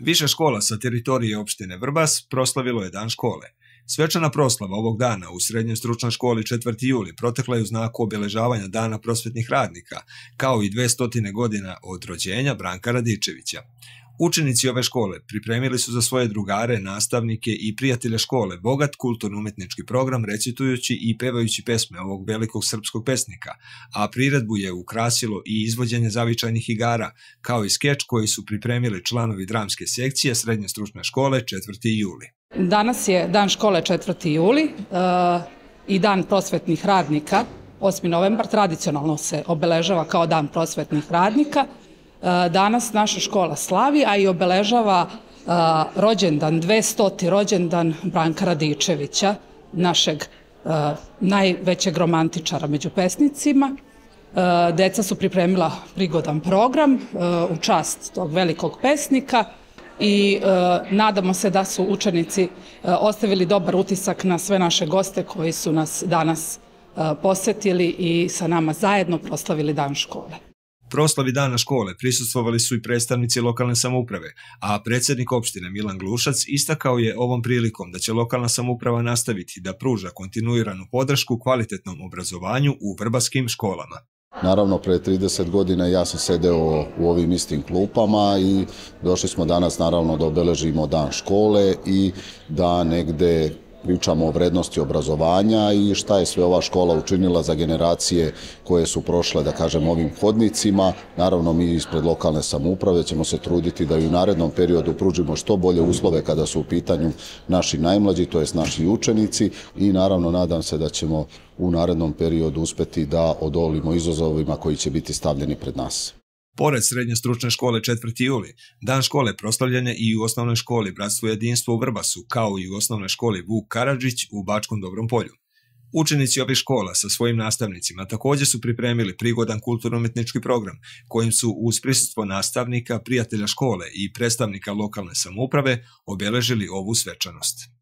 Više škola sa teritorije opštine Vrbas proslavilo je Dan škole. Svečana proslava ovog dana u Srednjoj stručnoj školi 4. juli protekla je u znaku obeležavanja Dana prosvetnih radnika, kao i 200 godina od rođenja Branka Radičevića. Učenici ove škole pripremili su za svoje drugare, nastavnike i prijatelje škole bogat kulturno-umetnički program recitujući i pevajući pesme ovog velikog srpskog pesnika, a priredbu je ukrasilo i izvođenje zavičajnih igara, kao i skeč koji su pripremili članovi dramske sekcije Srednje stručne škole 4. juli. Danas je Dan škole 4. juli i Dan prosvetnih radnika. 8. novembar tradicionalno se obeležava kao Dan prosvetnih radnika. Danas naša škola slavi, a i obeležava rođendan, 200. rođendan Branka Radičevića, našeg najvećeg romantičara među pesnicima. Deca su pripremila prigodan program u čast tog velikog pesnika i nadamo se da su učenici ostavili dobar utisak na sve naše goste koji su nas danas posetili i sa nama zajedno proslavili Dan škole. Proslavi Dana škole prisustvovali su i predstavnici lokalne samouprave, a predsjednik opštine Milan Glušac istakao je ovom prilikom da će lokalna samouprava nastaviti da pruža kontinuiranu podršku kvalitetnom obrazovanju u vrbaskim školama. Naravno, pre 30 godina ja sam sedeo u ovim istim klupama i došli smo danas naravno da obeležimo Dan škole i da negde pričamo o vrednosti obrazovanja i šta je sve ova škola učinila za generacije koje su prošle, da kažem, ovim hodnicima. Naravno, mi ispred lokalne samouprave ćemo se truditi da i u narednom periodu pružimo što bolje uslove kada su u pitanju naši najmlađi, to jest naši učenici, i naravno nadam se da ćemo u narednom periodu uspeti da odolimo izazovima koji će biti stavljeni pred nas. Pored Srednje stručne škole 4. juli, Dan škole proslavljen je i u osnovnoj školi Bratstvo i jedinstvo u Vrbasu, kao i u osnovnoj školi Vuk Karadžić u Bačkom Dobrom Polju. Učenici ovih škola sa svojim nastavnicima također su pripremili prigodan kulturno-umetnički program, kojim su uz prisustvo nastavnika, prijatelja škole i predstavnika lokalne samouprave obeležili ovu svečanost.